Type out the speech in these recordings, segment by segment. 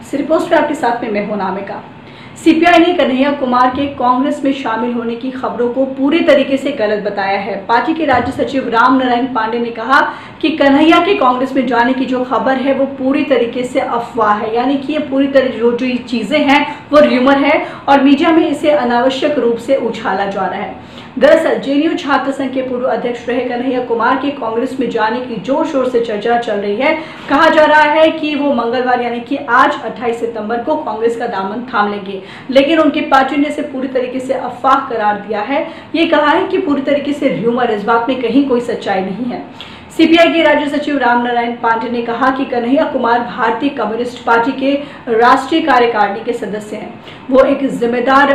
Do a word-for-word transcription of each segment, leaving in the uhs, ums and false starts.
सिर्फ पोस्ट पे आपके साथ में मैं हूं नामिका। सीपीआई ने कन्हैया कुमार के कांग्रेस में शामिल होने की खबरों को पूरी तरीके से गलत बताया है। पार्टी के राज्य सचिव राम नारायण पांडे ने कहा कि कन्हैया के कांग्रेस में जाने की जो खबर है वो पूरी तरीके से अफवाह है, यानी कि ये पूरी तरह जो जो चीजें हैं वो र्यूमर है और मीडिया में इसे अनावश्यक रूप से उछाला जा रहा है। दरअसल जेएनयू छात्र संघ के पूर्व अध्यक्ष रहे कन्हैया कुमार के कांग्रेस में जाने की जोर शोर से चर्चा चल रही है। कहा जा रहा है कि वो मंगलवार यानी कि आज अट्ठाईस सितंबर को कांग्रेस का दामन थाम लेंगे, लेकिन उनकी पार्टी ने इसे पूरी तरीके से अफवाह करार दिया है। ये कहा है कि पूरी तरीके से र्यूमर, इस बात में कहीं कोई सच्चाई नहीं है। सीपीआई के राज्य सचिव राम नारायण पांडे ने कहा कि कन्हैया कुमार भारतीय कम्युनिस्ट पार्टी के राष्ट्रीय कार्यकारिणी के सदस्य हैं। वो एक जिम्मेदार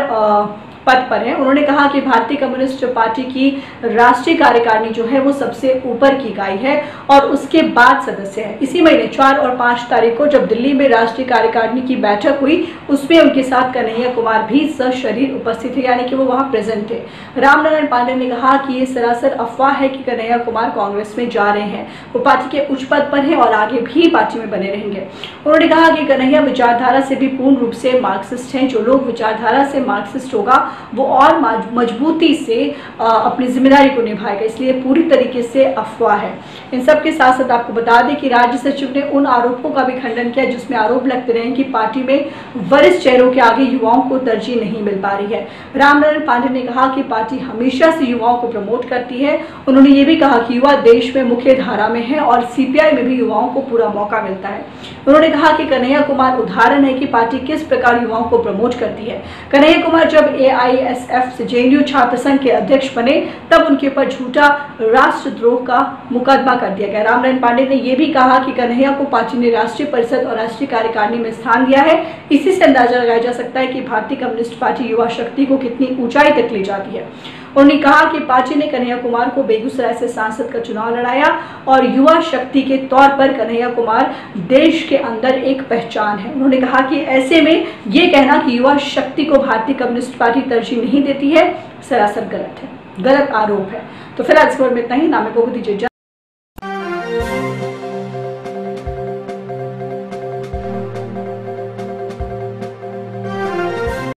पद पर है। उन्होंने कहा कि भारतीय कम्युनिस्ट पार्टी की राष्ट्रीय कार्यकारिणी जो है वो सबसे ऊपर की इकाई है और उसके बाद सदस्य है। इसी महीने चार और पांच तारीख को जब दिल्ली में राष्ट्रीय कार्यकारिणी की बैठक हुई, उसमें उनके साथ कन्हैया कुमार भी सशरीर उपस्थित थे, यानी कि वो वहां प्रेजेंट थे। राम नारायण पांडे ने कहा कि ये सरासर अफवाह है कि कन्हैया कुमार कांग्रेस में जा रहे हैं। वो पार्टी के उच्च पद पर है और आगे भी पार्टी में बने रहेंगे। उन्होंने कहा कि कन्हैया विचारधारा से भी पूर्ण रूप से मार्क्सिस्ट हैं। जो लोग विचारधारा से मार्क्सिस्ट होगा वो और मजबूती से अपनी जिम्मेदारी को निभाएगा, इसलिए पूरी तरीके से अफवाह है। इन सब के साथ साथ आपको बता दें कि राज्य सचिव ने उन आरोपों का भी खंडन किया जिसमें आरोप लगते रहे कि पार्टी में वरिष्ठ चेहरों के आगे युवाओं को तरजीह नहीं मिल पा रही है। राम नारायण पांडे ने कहा कि पार्टी हमेशा से युवाओं को प्रमोट करती है। उन्होंने ये भी कहा कि युवा देश में मुख्य धारा में है और सीपीआई में भी युवाओं को पूरा मौका मिलता है। उन्होंने कहा कि कन्हैया कुमार उदाहरण है कि पार्टी किस प्रकार युवाओं को प्रमोट करती है। कन्हैया कुमार जब एआईएसएफ से जेएनयू छात्र संघ के अध्यक्ष बने तब उनके ऊपर झूठा राष्ट्रद्रोह का मुकदमा कर दिया गया। राम नारायण पांडे ने यह भी कहा कि कन्हैया को पार्टी ने राष्ट्रीय परिषद और राष्ट्रीय कार्यकारिणी में स्थान दिया है। इसी से अंदाजा लगाया जा सकता है कि भारतीय कम्युनिस्ट पार्टी युवा शक्ति को कितनी ऊंचाई तक ले जाती है। उन्होंने कहा कि पार्टी ने कन्हैया कुमार को बेगूसराय से सांसद का चुनाव लड़ाया और युवा शक्ति के तौर पर कन्हैया कुमार देश के अंदर एक पहचान है। उन्होंने कहा कि ऐसे में ये कहना कि युवा शक्ति को भारतीय कम्युनिस्ट पार्टी तरजीह नहीं देती है, सरासर गलत है, गलत आरोप है। तो फिलहाल इस खबर में इतना ही। नामिका को दीजिए।